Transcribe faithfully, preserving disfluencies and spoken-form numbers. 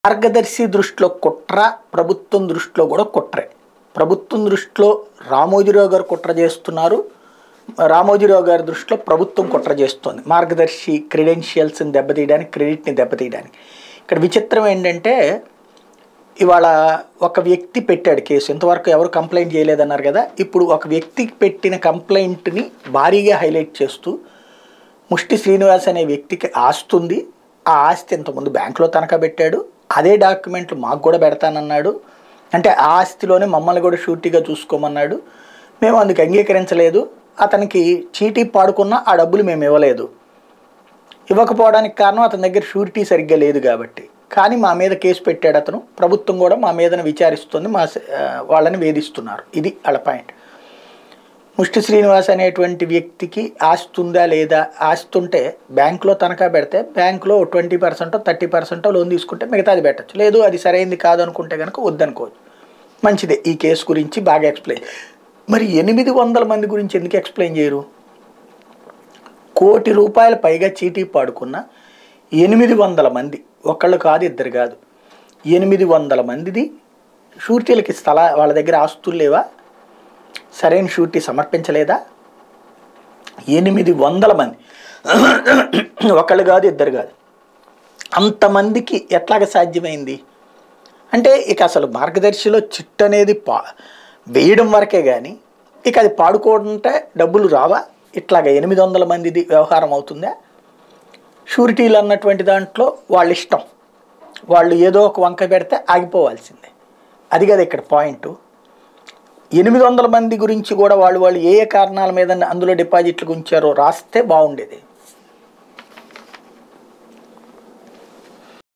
మార్గదర్శి దృష్టిలో కుట్ర, ప్రభుత్వం దృష్టిలో కూడా కుట్రే. ప్రభుత్వం దృష్టిలో రామోజీరావు గారు కుట్ర చేస్తున్నారు, రామోజీరావు గారి దృష్టిలో ప్రభుత్వం కుట్ర చేస్తుంది. మార్గదర్శి క్రెడెన్షియల్స్ని దెబ్బతీయడానికి, క్రెడిట్ని దెబ్బతీయడానికి. ఇక్కడ విచిత్రం ఏంటంటే, ఇవాళ ఒక వ్యక్తి పెట్టాడు కేసు, ఇంతవరకు ఎవరు కంప్లైంట్ చేయలేదన్నారు కదా. ఇప్పుడు ఒక వ్యక్తికి పెట్టిన కంప్లైంట్ని భారీగా హైలైట్ చేస్తూ, ముష్టి శ్రీనివాస్ అనే వ్యక్తికి ఆస్తి ఉంది, ఆ ఆస్తి ఇంతకుముందు బ్యాంకులో తనఖా పెట్టాడు, అదే డాక్యుమెంట్లు మాకు కూడా పెడతానన్నాడు, అంటే ఆ ఆస్తిలోనే మమ్మల్ని కూడా షూరిటీగా చూసుకోమన్నాడు, మేము అందుకు అంగీకరించలేదు, అతనికి చీటీ పాడుకున్న ఆ డబ్బులు మేము ఇవ్వలేదు, ఇవ్వకపోవడానికి కారణం అతని దగ్గర షూరిటీ సరిగ్గా లేదు కాబట్టి. కానీ మా మీద కేసు పెట్టాడు అతను, ప్రభుత్వం కూడా మా మీదను విచారిస్తుంది, మా వాళ్ళని వేధిస్తున్నారు. ఇది వాళ్ళ పాయింట్. ముష్టి శ్రీనివాస్ అనేటువంటి వ్యక్తికి ఆస్తి ఉందా లేదా, ఆస్తి ఉంటే బ్యాంకులో తనఖా పెడితే బ్యాంకులో ట్వంటీ పర్సెంటో థర్టీ పర్సెంటో లోన్ తీసుకుంటే మిగతాది పెట్టచ్చు, లేదు అది సరైనది కాదు అనుకుంటే కనుక వద్దనుకోవచ్చు. మంచిదే. ఈ కేసు గురించి బాగా ఎక్స్ప్లెయిన్. మరి ఎనిమిది వందల మంది గురించి ఎందుకు ఎక్స్ప్లెయిన్ చేయరు? కోటి రూపాయల పైగా చీటీ పాడుకున్న ఎనిమిది వందల మంది, ఒకళ్ళు కాదు ఇద్దరు కాదు, ఎనిమిది వందల మందిది షూరిటీలకి స్థల, వాళ్ళ దగ్గర ఆస్తులు లేవా, సరైన షూరిటీ సమర్పించలేదా? ఎనిమిది వందల మంది, ఒకళ్ళు కాదు ఇద్దరు కాదు, అంతమందికి ఎట్లాగ సాధ్యమైంది? అంటే ఇక అసలు మార్గదర్శిలో చిట్ అనేది పా వేయడం వరకే కానీ ఇక అది పాడుకోవడంటే డబ్బులు రావా? ఇట్లాగ ఎనిమిది వందల మందిది వ్యవహారం అవుతుందా? షూరిటీలు అన్నటువంటి దాంట్లో వాళ్ళ ఇష్టం, వాళ్ళు ఏదో ఒక వంక పెడితే ఆగిపోవాల్సిందే. అది కదా ఇక్కడ పాయింట్. ఎనిమిది వందల మంది గురించి కూడా వాళ్ళు వాళ్ళు ఏ ఏ కారణాల మీద అందులో డిపాజిట్లు ఉంచారో రాస్తే బాగుండేది.